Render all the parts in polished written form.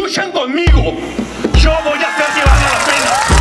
luchan conmigo, yo voy a hacer que valga la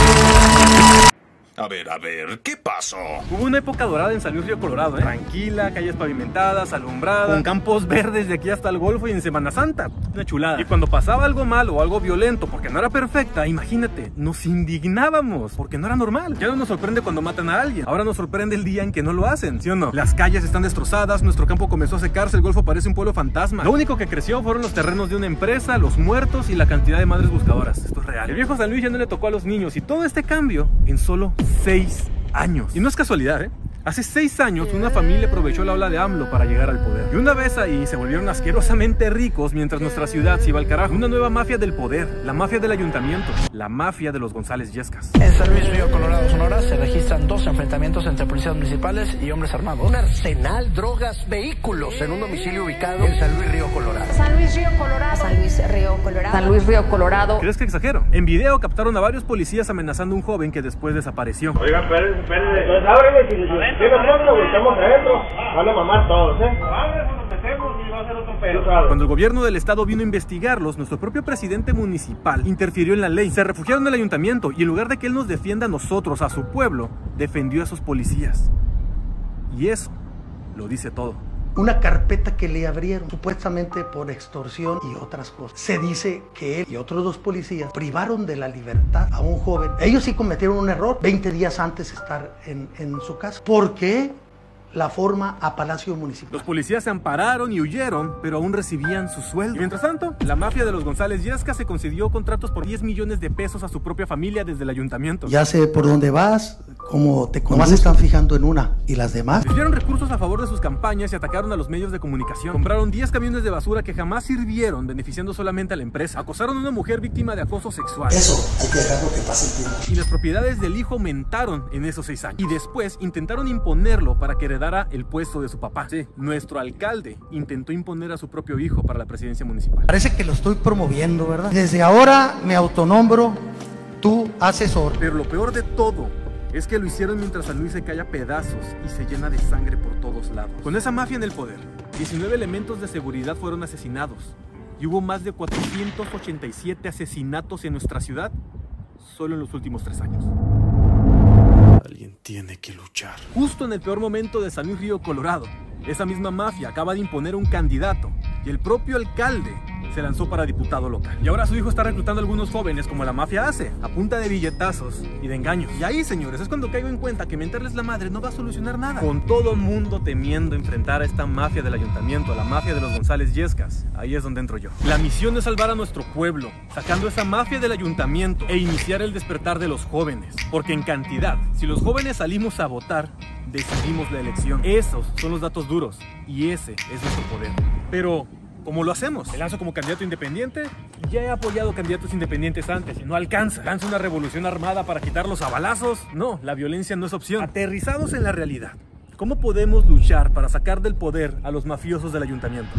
pena. A ver, ¿qué pasó? Hubo una época dorada en San Luis Río Colorado, tranquila, calles pavimentadas, alumbradas, con campos verdes de aquí hasta el Golfo y en Semana Santa, una chulada. Y cuando pasaba algo mal o algo violento, porque no era perfecta, imagínate, nos indignábamos, porque no era normal. Ya no nos sorprende cuando matan a alguien, ahora nos sorprende el día en que no lo hacen, ¿sí o no? Las calles están destrozadas, nuestro campo comenzó a secarse, el Golfo parece un pueblo fantasma. Lo único que creció fueron los terrenos de una empresa, los muertos y la cantidad de madres buscadoras. Esto es real. El viejo San Luis ya no le tocó a los niños y todo este cambio en solo 6 años. Y no es casualidad, Hace 6 años una familia aprovechó la ola de AMLO para llegar al poder. Y una vez ahí se volvieron asquerosamente ricos mientras nuestra ciudad se iba al carajo. Una nueva mafia del poder, la mafia del ayuntamiento, la mafia de los González Yescas. En San Luis Río Colorado, Sonora, se registran 2 enfrentamientos entre policías municipales y hombres armados. Un arsenal, drogas, vehículos en un domicilio ubicado en San Luis Río Colorado. San Luis Río Colorado. San Luis Río Colorado. San Luis Río Colorado. ¿Crees que exagero? En video captaron a varios policías amenazando a un joven que después desapareció. Oigan, espérense. Pues ábrele, si nosotros estamos adentro, van a mamar todos, Ábrele, nos metemos y va a ser otro pedo. Cuando el gobierno del estado vino a investigarlos, nuestro propio presidente municipal interfirió en la ley. Se refugiaron en el ayuntamiento y en lugar de que él nos defienda a nosotros, a su pueblo, defendió a esos policías. Y eso lo dice todo. Una carpeta que le abrieron supuestamente por extorsión y otras cosas. Se dice que él y otros 2 policías privaron de la libertad a un joven. Ellos sí cometieron un error 20 días antes de estar en su casa. ¿Por qué la forma a Palacio Municipal? Los policías se ampararon y huyeron, pero aún recibían su sueldo. Y mientras tanto, la mafia de los González Yescas se concedió contratos por 10 millones de pesos a su propia familia desde el ayuntamiento. Ya sé por dónde vas, cómo te conozco. Nomás se están fijando en una y las demás. Desviaron recursos a favor de sus campañas y atacaron a los medios de comunicación. Compraron 10 camiones de basura que jamás sirvieron, beneficiando solamente a la empresa. Acosaron a una mujer víctima de acoso sexual. Eso hay que dejarlo que pase el tiempo. Y las propiedades del hijo aumentaron en esos 6 años. Y después intentaron imponerlo para que heredara el puesto de su papá. Sí, nuestro alcalde intentó imponer a su propio hijo para la presidencia municipal. Parece que lo estoy promoviendo, ¿verdad? Desde ahora me autonombro tu asesor. Pero lo peor de todo es que lo hicieron mientras San Luis se cae a pedazos y se llena de sangre por todos lados. Con esa mafia en el poder, 19 elementos de seguridad fueron asesinados y hubo más de 487 asesinatos en nuestra ciudad solo en los últimos 3 años. Alguien tiene que luchar. Justo en el peor momento de San Luis Río Colorado, esa misma mafia acaba de imponer un candidato y el propio alcalde se lanzó para diputado local. Y ahora su hijo está reclutando a algunos jóvenes como la mafia hace, a punta de billetazos y de engaños. Y ahí, señores, es cuando caigo en cuenta que mentarles la madre no va a solucionar nada. Con todo el mundo temiendo enfrentar a esta mafia del ayuntamiento, a la mafia de los González Yescas, ahí es donde entro yo. La misión es salvar a nuestro pueblo, sacando esa mafia del ayuntamiento e iniciar el despertar de los jóvenes. Porque en cantidad, si los jóvenes salimos a votar, decidimos la elección. Esos son los datos duros y ese es nuestro poder. Pero ¿cómo lo hacemos? Me lanzo como candidato independiente. Ya he apoyado candidatos independientes antes y no alcanza. ¿Lanzo una revolución armada para quitarlos a balazos? No, la violencia no es opción. Aterrizados en la realidad, ¿cómo podemos luchar para sacar del poder a los mafiosos del ayuntamiento?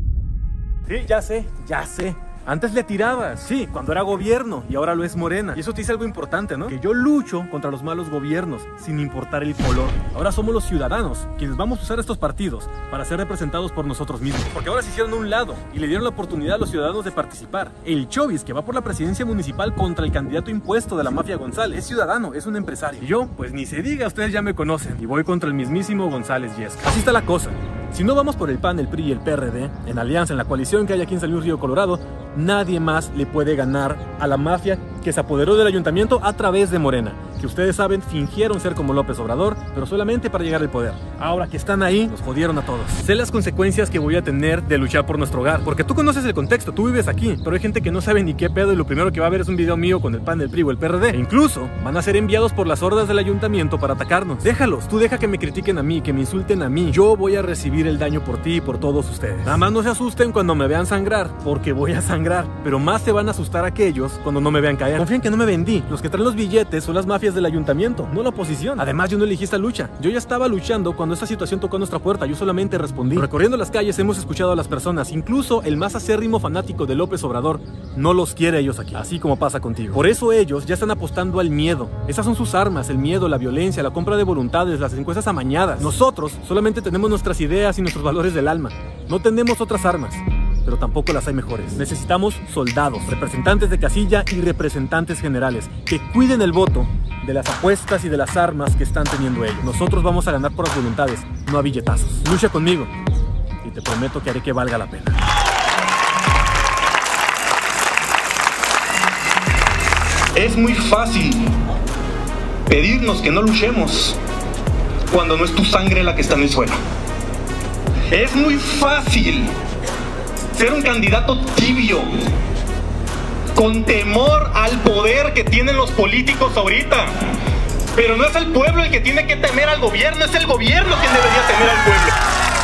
Sí, ya sé. Antes le tirabas, sí, cuando era gobierno y ahora lo es Morena. Y eso te dice algo importante, ¿no? Que yo lucho contra los malos gobiernos sin importar el color. Ahora somos los ciudadanos quienes vamos a usar estos partidos para ser representados por nosotros mismos. Porque ahora se hicieron a un lado y le dieron la oportunidad a los ciudadanos de participar. El Chovis, que va por la presidencia municipal contra el candidato impuesto de la mafia González, es ciudadano, es un empresario. Y yo, pues ni se diga, ustedes ya me conocen. Y voy contra el mismísimo González Yescas. Así está la cosa. Si no vamos por el PAN, el PRI y el PRD, en alianza, en la coalición que hay aquí en San Luis Río Colorado, nadie más le puede ganar a la mafia que se apoderó del ayuntamiento a través de Morena, que ustedes saben, fingieron ser como López Obrador, pero solamente para llegar al poder. Ahora que están ahí, nos jodieron a todos. Sé las consecuencias que voy a tener de luchar por nuestro hogar, porque tú conoces el contexto, tú vives aquí, pero hay gente que no sabe ni qué pedo y lo primero que va a ver es un video mío con el PAN, el PRI o el PRD. E incluso van a ser enviados por las hordas del ayuntamiento para atacarnos. Déjalos, tú deja que me critiquen a mí, que me insulten a mí. Yo voy a recibir el daño por ti y por todos ustedes. Nada más no se asusten cuando me vean sangrar, porque voy a sangrar, pero más se van a asustar aquellos cuando no me vean caer. Confíen que no me vendí. Los que traen los billetes son las mafias del ayuntamiento, no la oposición. Además, yo no elegí esta lucha. Yo ya estaba luchando cuando esta situación tocó a nuestra puerta. Yo solamente respondí. Recorriendo las calles hemos escuchado a las personas. Incluso el más acérrimo fanático de López Obrador no los quiere ellos aquí, así como pasa contigo. Por eso ellos ya están apostando al miedo. Esas son sus armas, el miedo, la violencia, la compra de voluntades, las encuestas amañadas. Nosotros solamente tenemos nuestras ideas y nuestros valores del alma. No tenemos otras armas. pero tampoco las hay mejores. Necesitamos soldados, representantes de casilla y representantes generales que cuiden el voto de las apuestas y de las armas que están teniendo ellos. Nosotros vamos a ganar por las voluntades, no a billetazos. Lucha conmigo y te prometo que haré que valga la pena. Es muy fácil pedirnos que no luchemos cuando no es tu sangre la que está en el suelo. Es muy fácil ser un candidato tibio, con temor al poder que tienen los políticos ahorita. Pero no es el pueblo el que tiene que temer al gobierno, es el gobierno quien debería temer al pueblo.